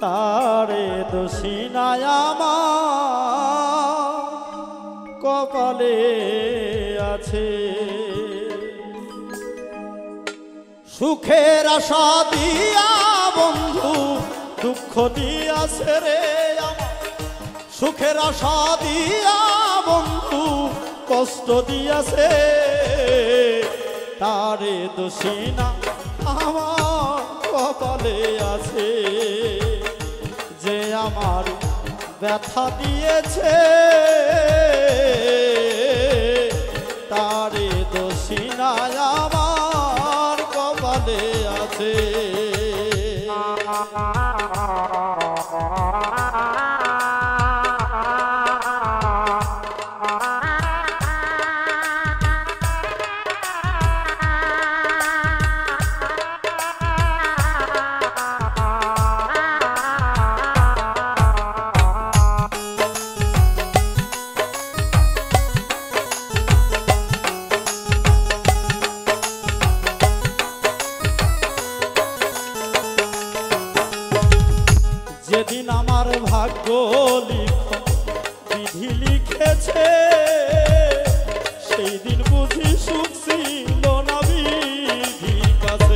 তারে দোষী নাই আমার কপালে আছে। সুখের আশা দিয়া বন্ধু দুঃখ দিয়াছে রে আমার, সুখের আশা দিয়া বন্ধু কষ্ট দিয়াছে, তারে দোষী না আমার কপালে আছে। যে আমার ব্যথা দিয়েছে তারে দোষী না আমার কপালে আছে। যেদিন আমার ভাগ্য বিধি লিখেছে সেই দিন বুঝি সুখ ছিল না বিধি কাছে।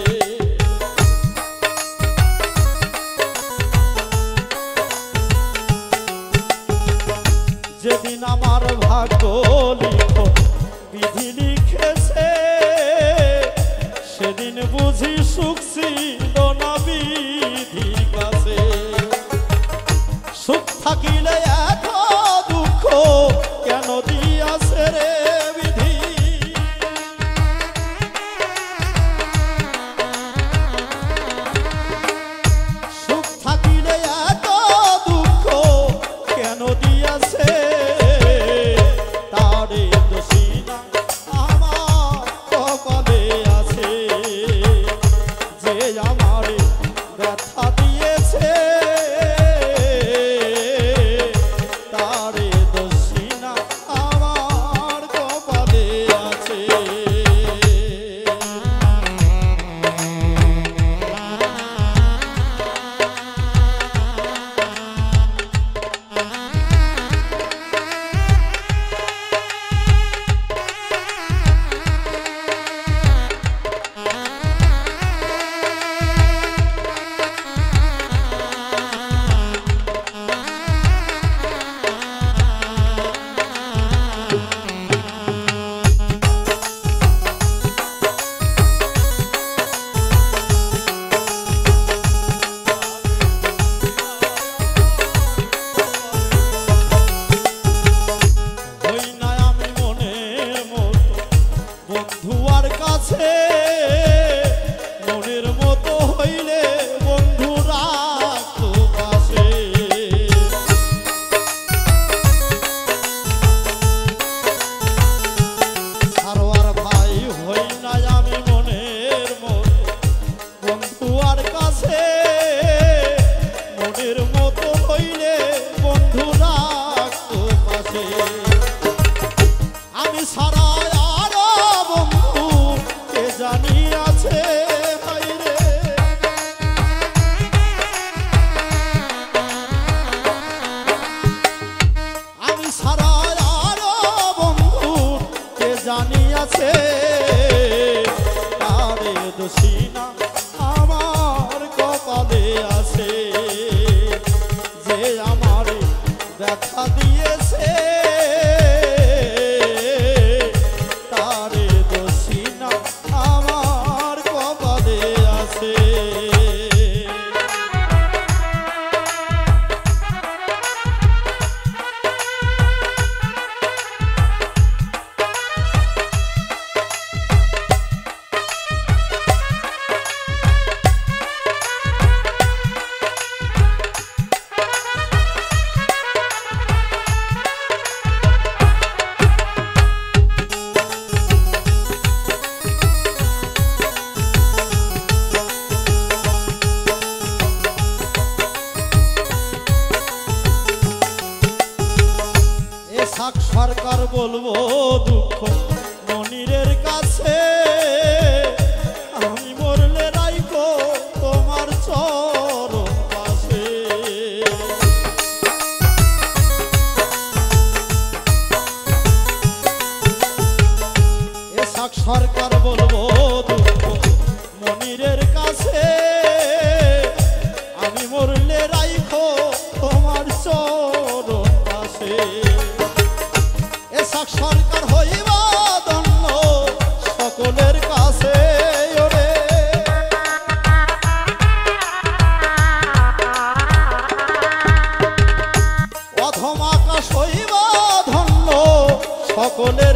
যেদিন আমার ভাগ্য বিধি লিখেছে সেদিন বুঝি সুখ ছিল না বিধি কাছে। সুখ থাকিলে এত দুঃখ কেন দিয়াছে রে বিধি, সুখ থাকিলে এত দুঃখ কেন দিয়াছে, তারে দোষী না আমার কপালে আছে। যে আমার ব্যথা দিয়েছে তারে দোষী না আমার কপালে আছে। বন্ধুয়ার কাছে মনের মতো হইলে বন্ধু রাখতো পাশে। সারোয়ার ভাই হই না আমি মনের মতো বন্ধুয়ার কাছে, মনের মতো হইলে বন্ধু রাখতো পাশে। আমি সারা জানি আছে ভাইরে, আমি সারা আরো বন্ধু কে জানি আছে, তারে দোষী না আমার কপালে আছে। যে আমার ব্যথা দিয়েছে তারে দোষী না আমার কপালে আছে। সরকার বলবো দুঃখ মনিরের কাছে, আমি মরলে রাইখো তোমার চরণ পাশে। সকলের